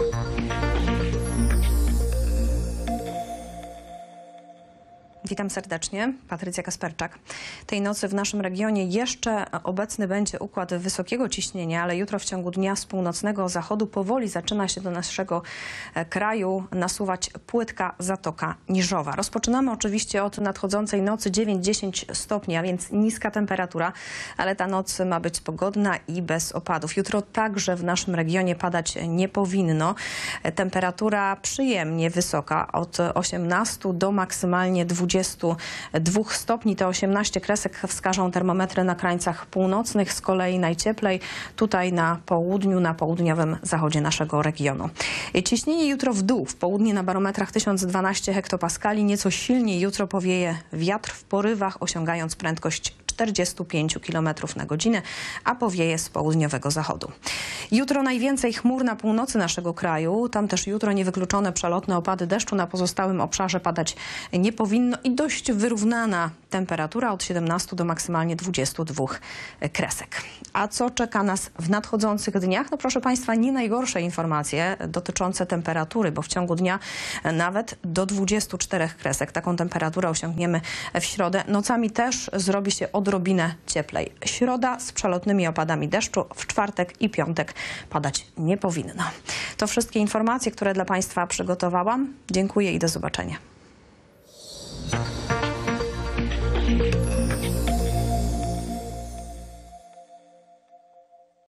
Witam serdecznie, Patrycja Kasperczak. Tej nocy w naszym regionie jeszcze obecny będzie układ wysokiego ciśnienia, ale jutro w ciągu dnia z północnego zachodu powoli zaczyna się do naszego kraju nasuwać płytka Zatoka Niżowa. Rozpoczynamy oczywiście od nadchodzącej nocy 9-10 stopni, a więc niska temperatura, ale ta noc ma być pogodna i bez opadów. Jutro także w naszym regionie padać nie powinno. Temperatura przyjemnie wysoka, od 18 do maksymalnie 22 stopni. Te 18 kresek wskażą termometry na krańcach północnych, z kolei najcieplej tutaj na południu, na południowym zachodzie naszego regionu. Ciśnienie jutro w dół, w południe na barometrach 1012 hektopaskali. Nieco silniej jutro powieje wiatr w porywach, osiągając prędkość 45 km na godzinę, a powieje z południowego zachodu. Jutro najwięcej chmur na północy naszego kraju. Tam też jutro niewykluczone przelotne opady deszczu. Na pozostałym obszarze padać nie powinno i dość wyrównana temperatura od 17 do maksymalnie 22 kresek. A co czeka nas w nadchodzących dniach? No proszę Państwa, nie najgorsze informacje dotyczące temperatury, bo w ciągu dnia nawet do 24 kresek. Taką temperaturę osiągniemy w środę. Nocami też zrobi się odrobinę cieplej. Środa z przelotnymi opadami deszczu, w czwartek i piątek padać nie powinno. To wszystkie informacje, które dla Państwa przygotowałam. Dziękuję i do zobaczenia.